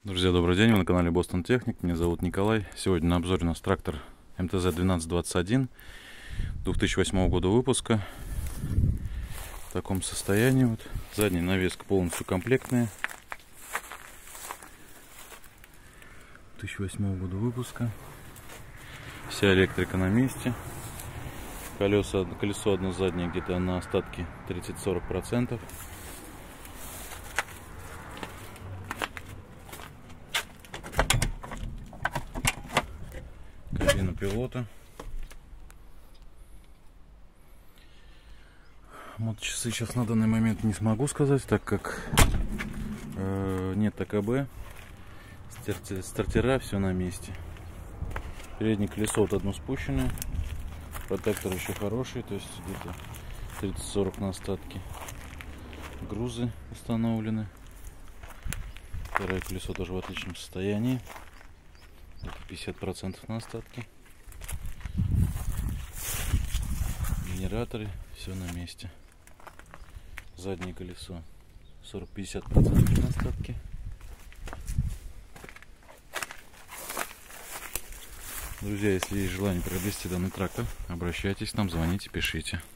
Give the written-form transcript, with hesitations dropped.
Друзья, добрый день, вы на канале Boston Technic, меня зовут Николай. Сегодня на обзоре у нас трактор МТЗ-1221 2008 года выпуска. В таком состоянии. Вот. Задняя навеска полностью комплектная. 2008 года выпуска. Вся электрика на месте. Колесо одно заднее где-то на остатке 30-40%. Кабина пилота. Моточасы сейчас на данный момент не смогу сказать, так как нет АКБ. Стартера, все на месте. Переднее колесо вот одно спущенное. Протектор еще хороший, то есть где-то 30-40 на остатке. Грузы установлены. Второе колесо тоже в отличном состоянии. 50% на остатке. Генераторы, все на месте. Заднее колесо 40-50% на остатке. Друзья, если есть желание приобрести данный трактор, обращайтесь к нам, звоните, пишите.